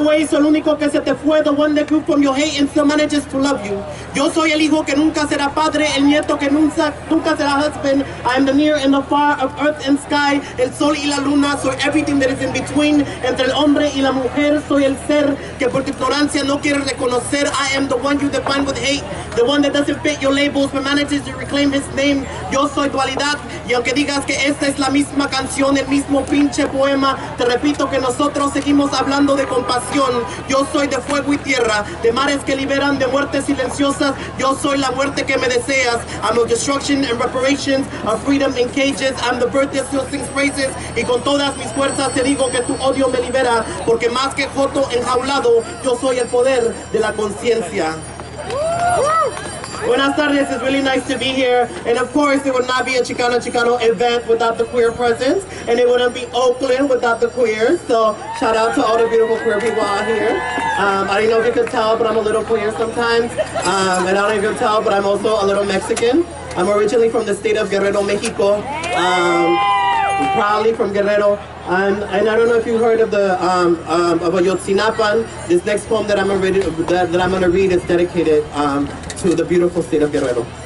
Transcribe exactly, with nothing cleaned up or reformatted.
el único que se te fue, the one that grew from your hate and still manages to love you. Yo soy el hijo que nunca será padre, el nieto que nunca, nunca será husband. I am the near and the far of earth and sky, el sol y la luna. Soy everything that is in between, entre el hombre y la mujer. Soy el ser que por tu ignorancia no quiere reconocer. I am the one you define with hate, the one that doesn't fit your labels but manages to reclaim his name. Yo soy dualidad, y aunque digas que esta es la misma canción, el mismo pinche poema, te repito que nosotros seguimos hablando de compasión. Yo soy de fuego y tierra, de mares que liberan, de muertes silenciosas. Yo soy la muerte que me deseas. I'm of destruction and reparations, of freedom in cages. I'm the birth that still sings praises. Y con todas mis fuerzas te digo que tu odio me libera, porque más que joto enjaulado, yo soy el poder de la conciencia. Buenas tardes, it's really nice to be here. And of course, it would not be a Chicano Chicano event without the queer presence. And it wouldn't be Oakland without the queers. So shout out to all the beautiful queer people out here. Um, I don't know if you could tell, but I'm a little queer sometimes. Um, and I don't know if you can tell, but I'm also a little Mexican. I'm originally from the state of Guerrero, Mexico. Um, proudly from Guerrero. Um, and I don't know if you heard of the um, um, of Ayotzinapan. This next poem that I'm gonna read, that, that I'm gonna read is dedicated um, to the beautiful state of Guerrero.